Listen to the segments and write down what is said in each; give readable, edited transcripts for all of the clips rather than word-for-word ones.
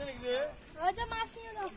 ওই যে মাছ নিয়ে যাও।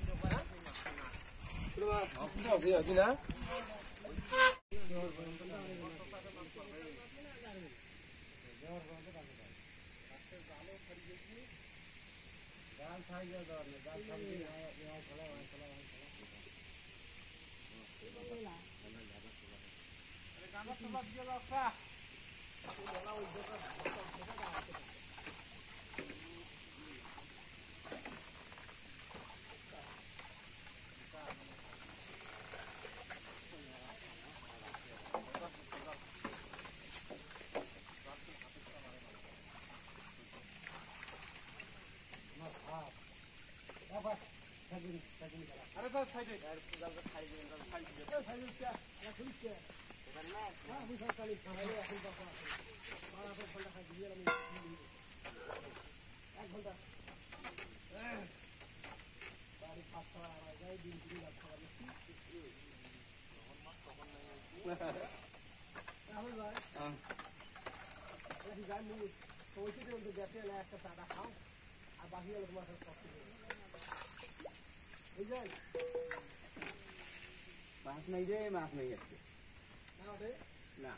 মাছ নাই রে, মাছ নাই আজকে না।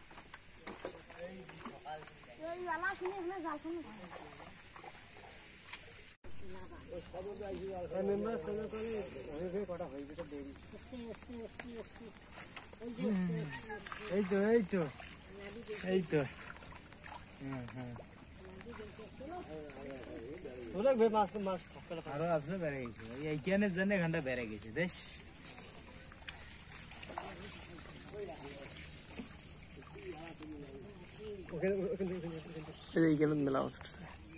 এই আলা শুনে এখানে জালখানে এই তো এই তো এই তো আরো আসলে বেড়ে গেছে এইখানের জন্য এখানটা বেড়ে গেছে বেশ। এইখানে মেলা উঠছে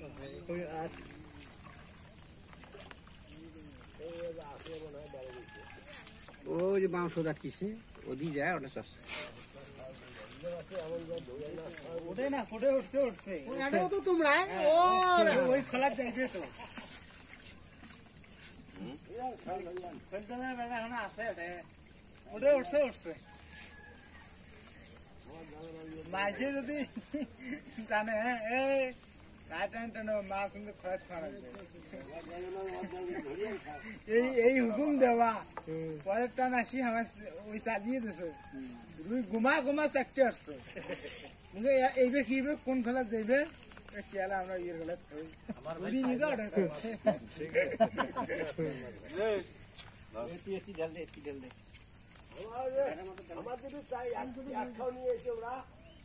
ওই যে মাংস যাচ্ছিস ওদি যায় ওটা সস্তা। ওঠে না ফুটে উঠতে উঠছে তো তোমরা ওই খেলার যাইবে তো এখন আছে ওটা উঠছে উঠছে মাঝে যদি টানে এই টানে টানে মাছ কিন্তু খরচ ছড়াবে এই হুকুম দেওয়া পরের টান আসি আমার ওই চালিয়ে দিছে রুই গুমা গুমা চাকতে আসছে এইবার কি কোন ফেলা যাইবে খেয়ালে আমরা ইয়ের গেলে আমার যদি চাই একটাও নিয়ে এসে ওরা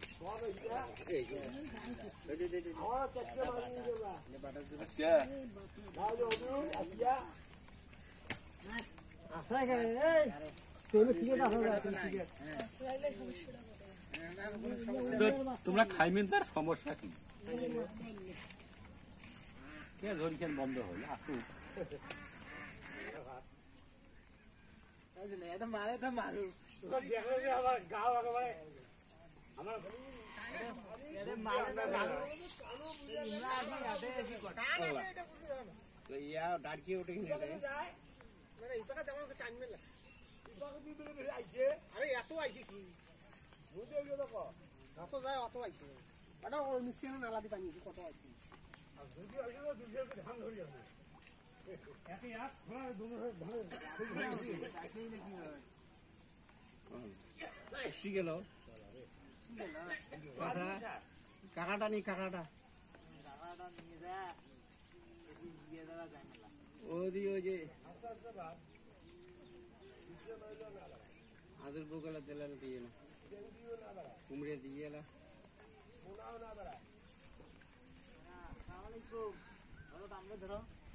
তোমরা খাইবেন তার সমস্যা কি ধরিছেন বন্ধ হল আসুক মারে তো মারু আমার গাও একেবারে আমার ডাকি ওঠে এত আইছে কি যত যায় অত আইছে মিষ্টি নালা দি পানি কত আইছে গেল কাকাটা নেই কাকাটা ওদি ওই যে আদর বোকালা তেলাল দিয়ে না কুমড়ে দিয়ে না ধরো